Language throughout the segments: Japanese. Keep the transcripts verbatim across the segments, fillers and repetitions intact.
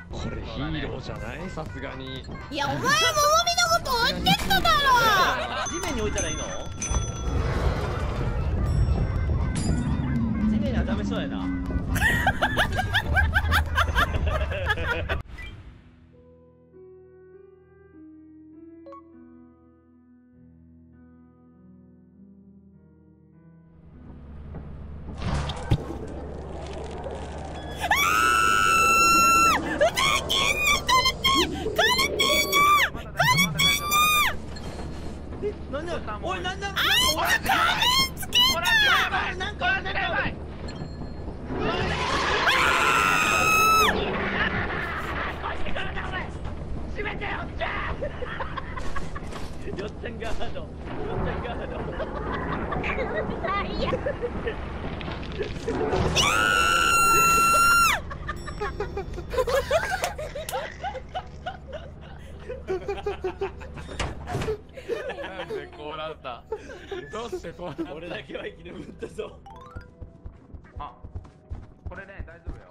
これヒーローじゃない？さすがに。 いや、お前ももみのこと置いてっただろ。 地面に置いたらいいの？地面にはダメそうやな。おい、なんだ、あいつ仮面つけた。なんか、なんか、やばい。閉めてよっちゃん。よっちゃんガード。よっちゃんガード。最悪。 なんでこうなった？どうしてこうなった？ 俺だけは生き残ったぞ。 あ、これね、大丈夫よ。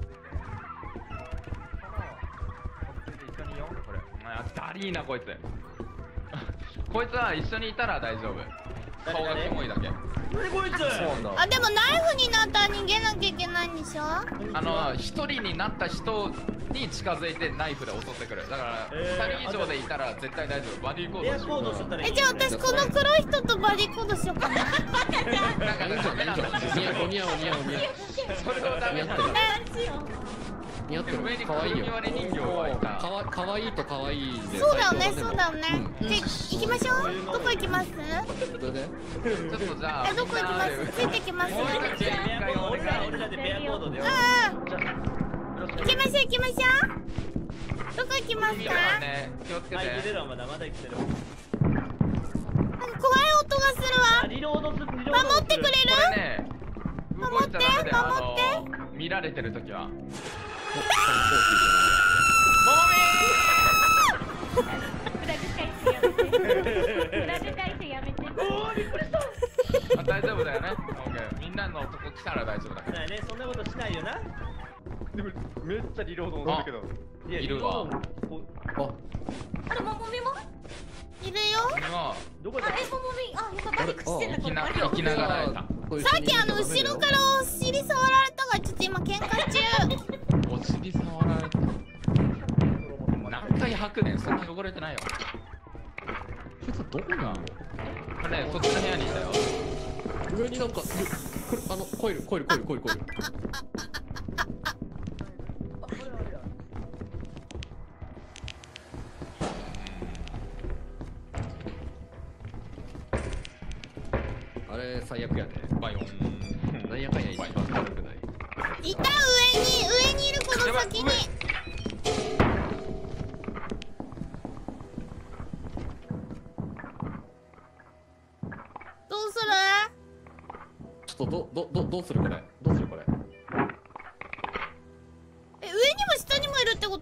この、一緒にいよう。これ、お前、ダリーなこいつ。こいつは一緒にいたら大丈夫。顔がキモいだけ。 何こいつ？ あ、でもナイフになったら逃げなきゃいけないんでしょ？ あの、一人になった人に近づいてナイフで襲ってくる。だから、二人以上でいたら絶対大丈夫。バディコードしよう。 え、じゃあ私この黒い人とバディコードしようかな。 なんかダメなんだ。 お似合うお似合うお似合う。 それはダメなんだ。 似合ってる。 上に可愛いよ。 人形がいた。 かわ可愛いと可愛いで。 そうだよね、そうだよね。じゃあ行きましょう。どこ行きます？ それで。 ちょっとじゃあ。 え、どこ行きます？ついてきます？ 俺ら俺らでペアコードで。 うん。行きましょう行きましょう。どこ行きますか？ 気をつけて。 生きてるわ、まだまだ生きてる。 なんか怖い音がするわ。 リロードする。守ってくれる？ 守って守って見られてるときは。大丈夫だよね。みんなのとこ来たら大丈夫だから。 ね、そんなことしないよな。 でもめっちゃリロード乗ってるけど。いるわ。 あれ、ももみもいるよ。 どこだ？ あれ、ももみ、あ、やっぱバリクしてんだ。 生きながらえた。 さっきあの後ろからお尻触られたからちょっと今喧嘩中。 お尻触られた。何回吐くねん、そんな汚れてないよ。こいつどこなの？あれ、そっちの部屋にいたよ。 上になんかあのコイルコイルコイルコイルコイル。あれ最悪やね。 バイオン。 なんやかんや一番悪くない。 いた、上に上にいるこの先に。どうする？ ちょっとどどどどうするこれ？どうするこれ？ え、上にも下にもいるってこと？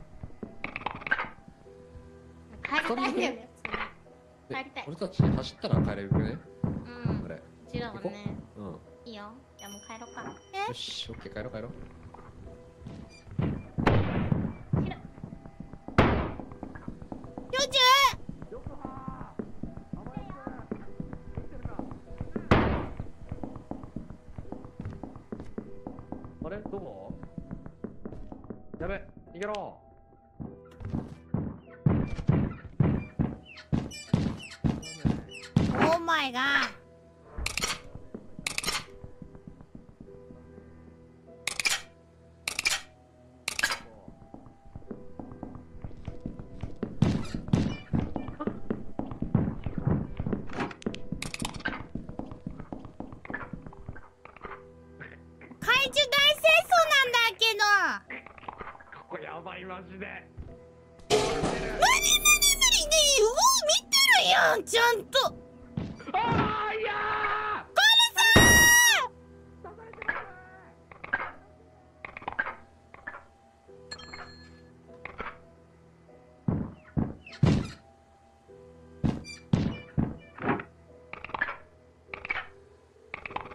帰りたいよね。帰りたい。 俺たち走ったら帰れるね。 うん。 これ。 うちらはね。 うん。 いいよ。じゃあもう帰ろうか。 よし、オッケー帰ろう帰ろう。 ひろ。よちゅあれどこ？やべ、逃げろ。 オーマイガー。怪獣大戦争なんだけど。 ここやばいマジで。 無理無理無理で、うお見てるやんちゃんと。 ああいやこれ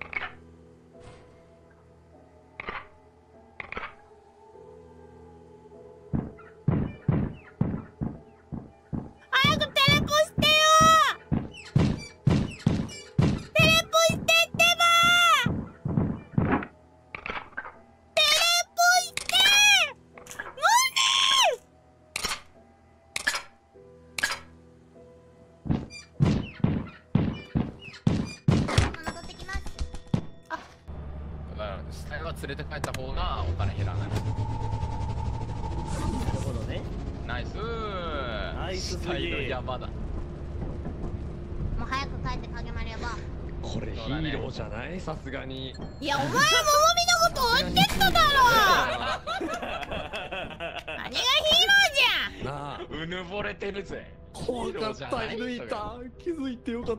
さ連れて帰った方がお金減らない。 なるほどね。 ナイスー。 ナイスすぎ死体の山だ。 もう早く帰って影丸やば。 これヒーローじゃない？さすがに。 いやお前ももみのこと追ってっただろ何がヒーローじゃん。 なあ、 うぬぼれてるぜ。 怖かった。抜いた。気づいてよかった。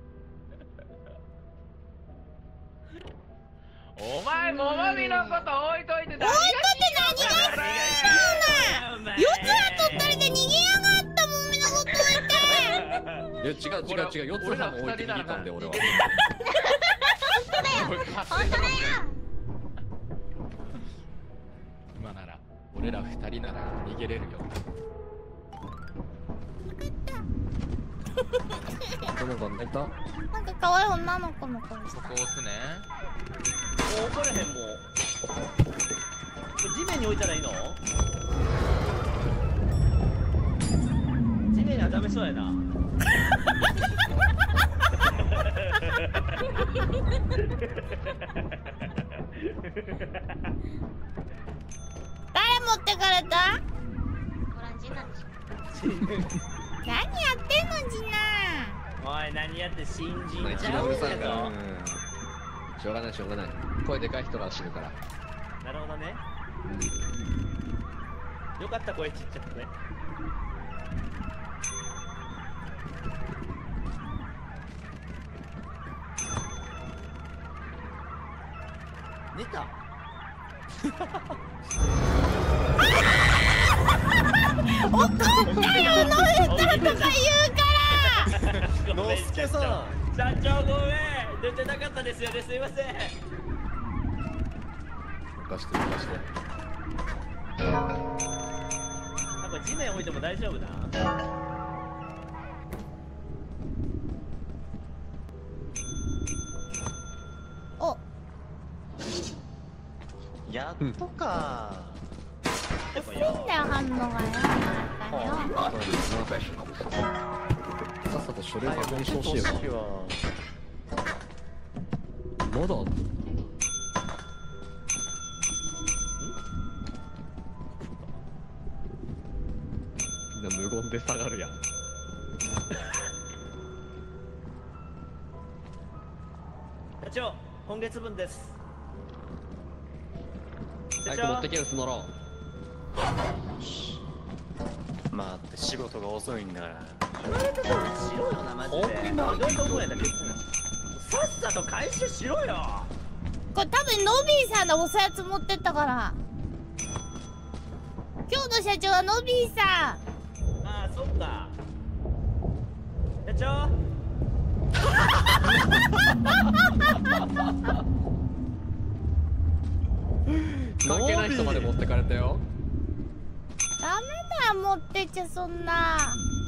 お前ももみのこと置いといて何が置いといて何が必要な。四つは取ったりで逃げやがったもみのこと置いて。 いや違う違う違う、四つ葉も置いて逃げたんで俺は。 本当だよ。 今なら俺ら二人なら逃げれるよ。 どの子泣いた？ なんか可愛い女の子の声しこた。 こ押すね。 もう怒れへんもう。これ地面に置いたらいいの？地面にはダメそうやな。 誰持ってかれた？ご覧ジナでしょ。何やってんのジナ。 おい何やって新人一ちゃう番うるさいけど。 から。しょうがないしょうがない。声でかい人が死ぬから。 なるほどね。よかった声ちっちゃくね。寝た。 怒ったよノエタとか言うからのすけさん。社長ごめん。出てなかったですよね。すいません。 出して出して。 なんか地面置いても大丈夫な。 おやっとか。 やっぱなんだよ反応がよかったよ。 さっさと書類確認してほしいよな。まだみんな無言で下がるやん。 社長、今月分です。社早く持ってけよスノロまあ仕事が遅いんだから。 言われてたらしろよなマジで。どうやって思うんやったっけ。さっさと回収しろよ。 これ多分ノビーさんのおやつ持ってったから。今日の社長はノビーさん。 ああ、そっか。社長。 関係ない人まで持ってかれたよ。 ダメだよ持ってっちゃそんな。